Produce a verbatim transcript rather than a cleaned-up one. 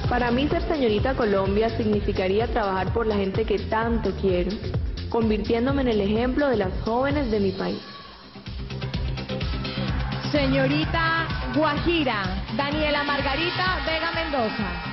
Para mí ser señorita Colombia significaría trabajar por la gente que tanto quiero, convirtiéndome en el ejemplo de las jóvenes de mi país. Señorita Guajira, Daniela Margarita Vega Mendoza.